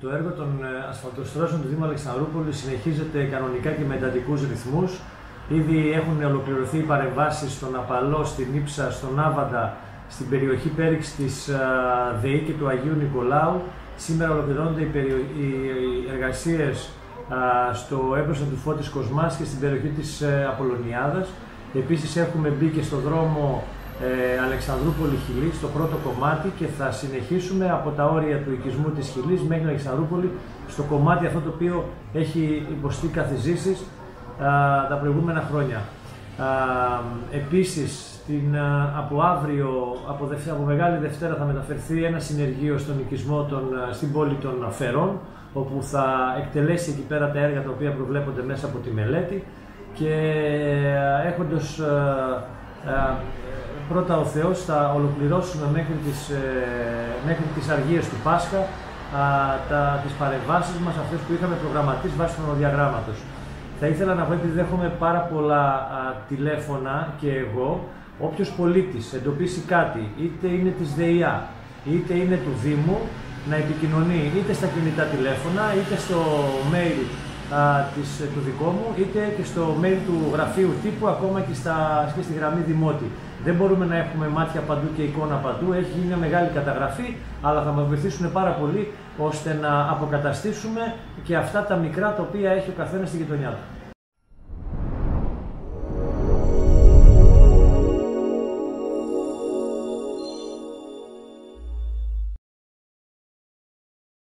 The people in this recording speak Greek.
Το έργο των ασφαλτοστρώσεων του Δήμου Αλεξανδρούπολης συνεχίζεται κανονικά και με εντατικούς ρυθμούς. Ήδη έχουν ολοκληρωθεί οι παρεμβάσεις στον Απαλό, στην Ήψα, στον Άβαντα, στην περιοχή πέριξ της ΔΕΗ και του Αγίου Νικολάου. Σήμερα ολοκληρώνονται οι εργασίες στο έμπροσθεν του Φώτης Κοσμάς και στην περιοχή της Απολωνιάδας. Επίσης έχουμε μπει και στο δρόμο Αλεξανδρούπολη-Χιλή, στο πρώτο κομμάτι, και θα συνεχίσουμε από τα όρια του οικισμού της Χιλής μέχρι την Αλεξανδρούπολη, στο κομμάτι αυτό το οποίο έχει υποστεί καθιζήσεις τα προηγούμενα χρόνια. Επίσης, από αύριο, από Μεγάλη Δευτέρα, θα μεταφερθεί ένα συνεργείο στον οικισμό στην πόλη των Φερών, όπου θα εκτελέσει εκεί πέρα τα έργα τα οποία προβλέπονται μέσα από τη μελέτη, και έχοντας πρώτα ο Θεός θα ολοκληρώσουμε μέχρι τις αργίες του Πάσχα τις παρεμβάσεις μας, αυτές που είχαμε προγραμματίσει βάσει του χρονοδιαγράμματος. Θα ήθελα να πω, επειδή δέχομαι πάρα πολλά τηλέφωνα και εγώ, όποιος πολίτης εντοπίσει κάτι, είτε είναι της ΔΕΙΑ, είτε είναι του Δήμου, να επικοινωνεί είτε στα κινητά τηλέφωνα, είτε στο mail του δικό μου, είτε και στο mail του γραφείου τύπου, ακόμα και στη γραμμή Δημότη. Δεν μπορούμε να έχουμε μάτια παντού και εικόνα παντού, έχει γίνει μια μεγάλη καταγραφή, αλλά θα μας βοηθήσουν πάρα πολύ ώστε να αποκαταστήσουμε και αυτά τα μικρά τα οποία έχει ο καθένας στη γειτονιά του.